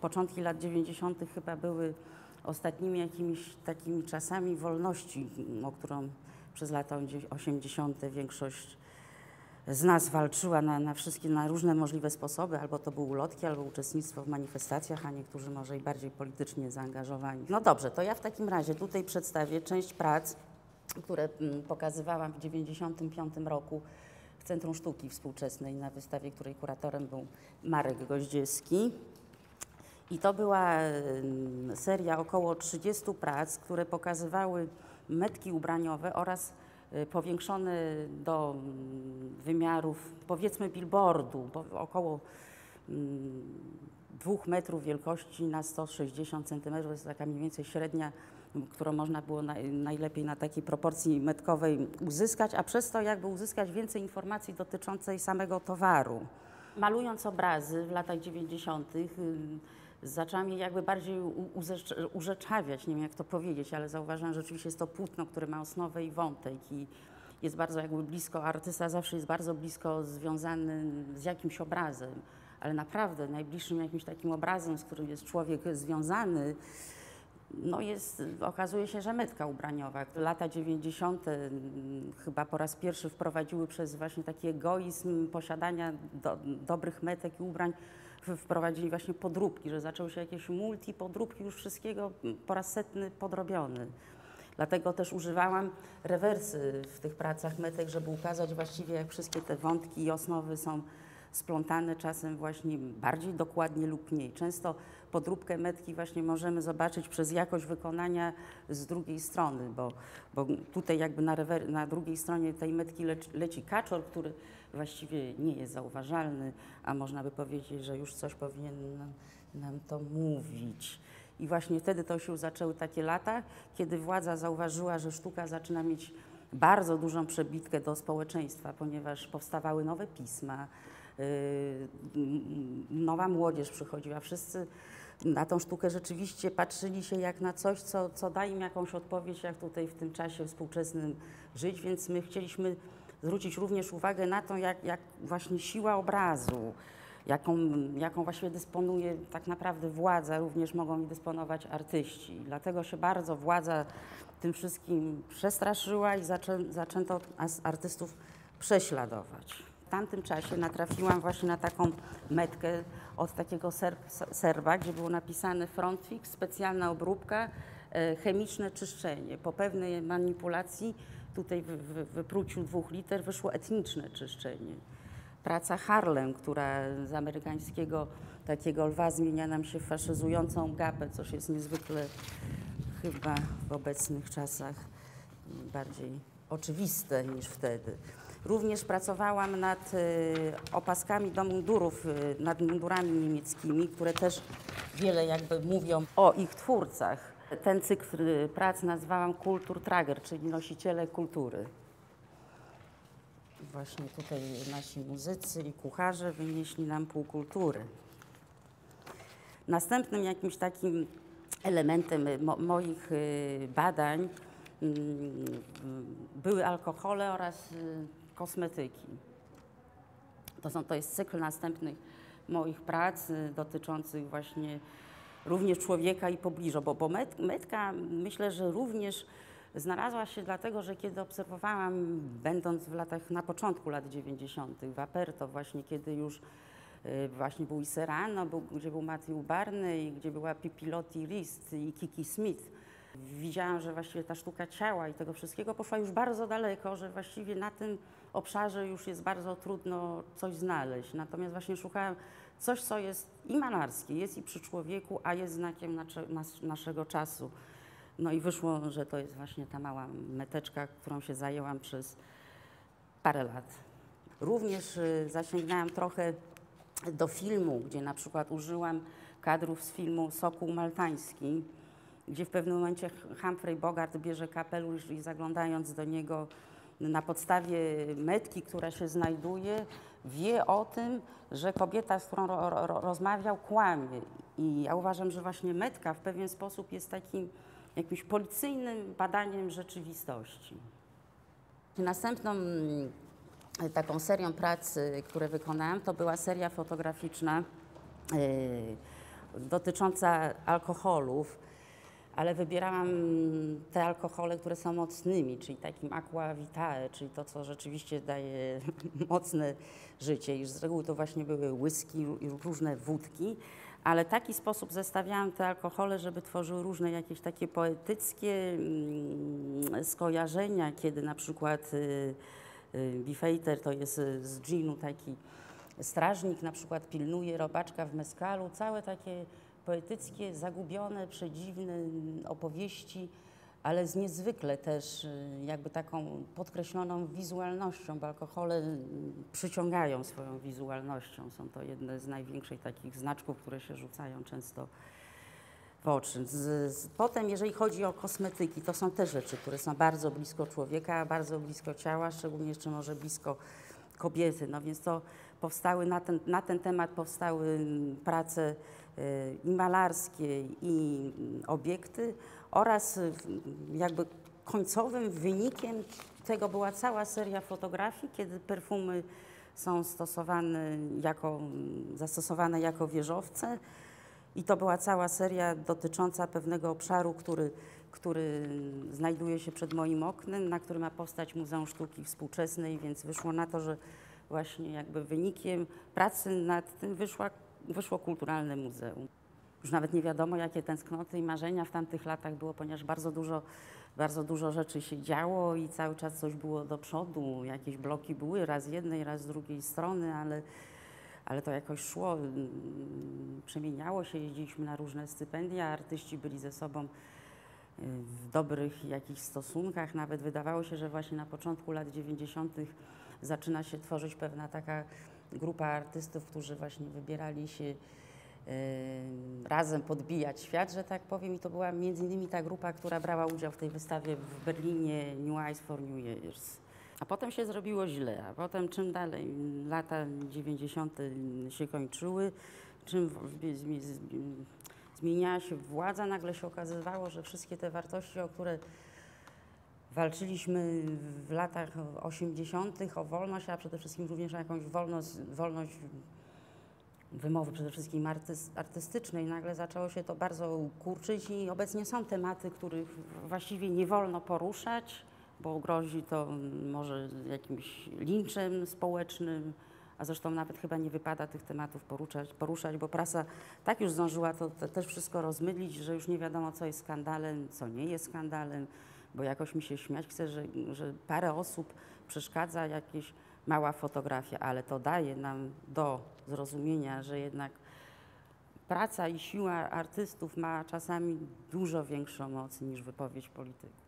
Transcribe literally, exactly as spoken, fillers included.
początki lat dziewięćdziesiątych chyba były ostatnimi jakimiś takimi czasami wolności, o którą przez lata osiemdziesiąte większość z nas walczyła na, na wszystkie, na różne możliwe sposoby, albo to były ulotki, albo uczestnictwo w manifestacjach, a niektórzy może i bardziej politycznie zaangażowani. No dobrze, to ja w takim razie tutaj przedstawię część prac, które pokazywałam w dziewięćdziesiątym piątym roku w Centrum Sztuki Współczesnej na wystawie, której kuratorem był Marek Goździewski. I to była seria około trzydziestu prac, które pokazywały metki ubraniowe oraz powiększone do wymiarów, powiedzmy, billboardu, około dwóch metrów wielkości na sto sześćdziesiąt centymetrów. To jest taka mniej więcej średnia, którą można było na, najlepiej na takiej proporcji metkowej uzyskać, a przez to jakby uzyskać więcej informacji dotyczącej samego towaru. Malując obrazy w latach dziewięćdziesiątych zaczęłam je jakby bardziej urzeczawiać, nie wiem jak to powiedzieć, ale zauważyłam, że rzeczywiście jest to płótno, które ma osnowę i wątek i jest bardzo jakby blisko, artysta zawsze jest bardzo blisko związany z jakimś obrazem, ale naprawdę najbliższym jakimś takim obrazem, z którym jest człowiek związany, no jest, okazuje się, że metka ubraniowa. Lata dziewięćdziesiąte chyba po raz pierwszy wprowadziły przez właśnie taki egoizm posiadania do, dobrych metek i ubrań, wprowadzili właśnie podróbki, że zaczęły się jakieś multi, podróbki już wszystkiego po raz setny podrobiony. Dlatego też używałam rewersy w tych pracach metek, żeby ukazać właściwie, jak wszystkie te wątki i osnowy są splątane, czasem właśnie bardziej dokładnie lub mniej. Często podróbkę metki właśnie możemy zobaczyć przez jakość wykonania z drugiej strony, bo, bo tutaj jakby na, rewer, na drugiej stronie tej metki leci, leci kaczor, który właściwie nie jest zauważalny, a można by powiedzieć, że już coś powinien nam, nam to mówić. I właśnie wtedy to się zaczęły takie lata, kiedy władza zauważyła, że sztuka zaczyna mieć bardzo dużą przebitkę do społeczeństwa, ponieważ powstawały nowe pisma, yy, nowa młodzież przychodziła, wszyscy na tą sztukę rzeczywiście patrzyli się jak na coś, co, co da im jakąś odpowiedź, jak tutaj w tym czasie współczesnym żyć, więc my chcieliśmy zwrócić również uwagę na to, jak, jak właśnie siła obrazu, jaką, jaką właściwie dysponuje tak naprawdę władza, również mogą i dysponować artyści. Dlatego się bardzo władza tym wszystkim przestraszyła i zaczę, zaczęto artystów prześladować. W tamtym czasie natrafiłam właśnie na taką metkę od takiego serb, Serba, gdzie było napisane frontfix, specjalna obróbka, e, chemiczne czyszczenie. Po pewnej manipulacji, tutaj w, w wypróciu dwóch liter, wyszło etniczne czyszczenie. Praca Harlem, która z amerykańskiego takiego lwa zmienia nam się w faszyzującą gapę, coś jest niezwykle chyba w obecnych czasach bardziej oczywiste niż wtedy. Również pracowałam nad y, opaskami do mundurów, y, nad mundurami niemieckimi, które też wiele jakby mówią o ich twórcach. Ten cykl y, prac nazwałam Kulturtrager, czyli nosiciele kultury. Właśnie tutaj nasi muzycy i kucharze wynieśli nam pół kultury. Następnym jakimś takim elementem mo moich y, badań y, były alkohole oraz y, kosmetyki. To, są, to jest cykl następnych moich prac y, dotyczących właśnie również człowieka i pobliżu, bo, bo met, metka myślę, że również znalazła się dlatego, że kiedy obserwowałam, będąc w latach, na początku lat dziewięćdziesiątych w Aperto, właśnie kiedy już y, właśnie był i Serrano, był, gdzie był Matthew Barney, gdzie była Pipilotti Rist i Kiki Smith. Widziałam, że właściwie ta sztuka ciała i tego wszystkiego poszła już bardzo daleko, że właściwie na tym obszarze już jest bardzo trudno coś znaleźć. Natomiast właśnie szukałam coś, co jest i malarskie, jest i przy człowieku, a jest znakiem nasze, nas, naszego czasu. No i wyszło, że to jest właśnie ta mała meteczka, którą się zajęłam przez parę lat. Również y, zasięgnęłam trochę do filmu, gdzie na przykład użyłam kadrów z filmu Sokół Maltański, gdzie w pewnym momencie Humphrey Bogart bierze kapelusz i zaglądając do niego na podstawie metki, która się znajduje, wie o tym, że kobieta, z którą ro, ro, rozmawiał, kłamie. I ja uważam, że właśnie metka w pewien sposób jest takim jakimś policyjnym badaniem rzeczywistości. Następną taką serią prac, które wykonałam, to była seria fotograficzna dotycząca alkoholów, ale wybierałam te alkohole, które są mocnymi, czyli takim aqua vitae, czyli to, co rzeczywiście daje mocne życie. I z reguły to właśnie były whisky i różne wódki, ale w taki sposób zestawiałam te alkohole, żeby tworzyły różne jakieś takie poetyckie mm, skojarzenia, kiedy na przykład y, y, Beefeater to jest z ginu taki strażnik, na przykład pilnuje robaczka w mezcalu, całe takie poetyckie, zagubione, przedziwne opowieści, ale z niezwykle też jakby taką podkreśloną wizualnością, bo alkohole przyciągają swoją wizualnością. Są to jedne z największych takich znaczków, które się rzucają często w oczy. Z, z, potem, jeżeli chodzi o kosmetyki, to są te rzeczy, które są bardzo blisko człowieka, bardzo blisko ciała, szczególnie jeszcze może blisko kobiety. No więc to powstały na ten, na ten temat powstały prace i malarskie, i obiekty, oraz jakby końcowym wynikiem tego była cała seria fotografii, kiedy perfumy są stosowane jako, zastosowane jako wieżowce, i to była cała seria dotycząca pewnego obszaru, który, który znajduje się przed moim oknem, na którym ma powstać Muzeum Sztuki Współczesnej, więc wyszło na to, że właśnie jakby wynikiem pracy nad tym wyszła, wyszło Kulturalne Muzeum. Już nawet nie wiadomo, jakie tęsknoty i marzenia w tamtych latach było, ponieważ bardzo dużo, bardzo dużo rzeczy się działo i cały czas coś było do przodu. Jakieś bloki były raz z jednej, raz z drugiej strony, ale, ale to jakoś szło, przemieniało się, jeździliśmy na różne stypendia, artyści byli ze sobą w dobrych jakichś stosunkach. Nawet wydawało się, że właśnie na początku lat dziewięćdziesiątych zaczyna się tworzyć pewna taka grupa artystów, którzy właśnie wybierali się razem podbijać świat, że tak powiem, i to była między innymi ta grupa, która brała udział w tej wystawie w Berlinie New Eyes for New Years. A potem się zrobiło źle, a potem czym dalej lata dziewięćdziesiąte się kończyły, czym zmieniała się władza, nagle się okazywało, że wszystkie te wartości, o które walczyliśmy w latach osiemdziesiątych, o wolność, a przede wszystkim również o jakąś wolność, wolność wymowy, przede wszystkim artystycznej, nagle zaczęło się to bardzo kurczyć i obecnie są tematy, których właściwie nie wolno poruszać, bo grozi to może jakimś linczem społecznym, a zresztą nawet chyba nie wypada tych tematów poruszać, poruszać, bo prasa tak już zdążyła to, to też wszystko rozmydlić, że już nie wiadomo, co jest skandalem, co nie jest skandalem, bo jakoś mi się śmiać chce, że, że parę osób przeszkadza jakieś mała fotografia, ale to daje nam do zrozumienia, że jednak praca i siła artystów ma czasami dużo większą moc niż wypowiedź polityków.